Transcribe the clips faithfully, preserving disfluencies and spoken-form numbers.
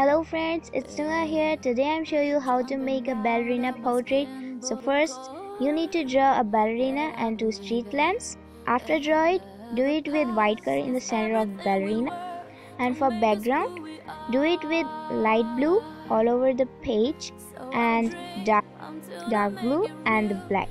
Hello friends, it's Nuna here. Today I'm showing you how to make a ballerina portrait. So first, you need to draw a ballerina and two street lamps. After draw it, do it with white color in the center of ballerina. And for background, do it with light blue all over the page and dark, dark blue and black.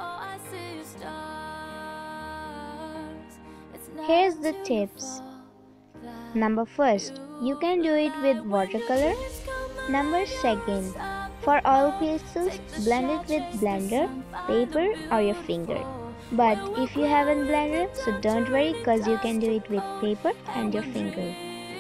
Here's the tips. Number first, you can do it with watercolor. Number second, for oil pastels, blend it with blender, paper or your finger. But if you haven't blender, so don't worry cause you can do it with paper and your finger.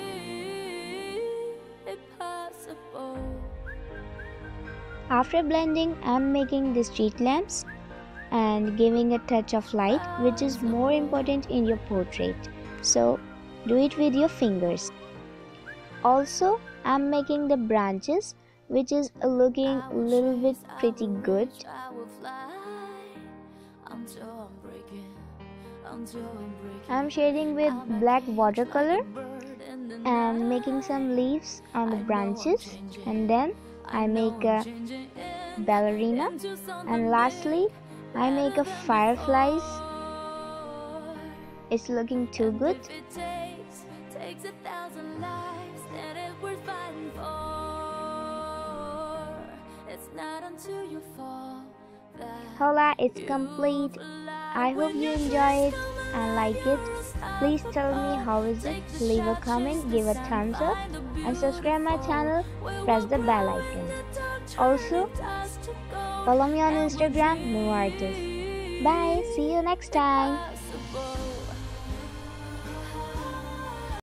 After blending, I'm making the street lamps and giving a touch of light, which is more important in your portrait. So do it with your fingers. Also, I'm making the branches, which is looking a little bit pretty good. I'm shading with black watercolor and making some leaves on the branches, and then I make a ballerina, and lastly I make a fireflies. It's looking too good. Hola, it's complete. I hope you enjoy it and like it. Please tell me how is it. Leave a comment, give a thumbs up and subscribe my channel. Press the bell icon. Also, follow me on Instagram, New Artist. Bye, see you next time.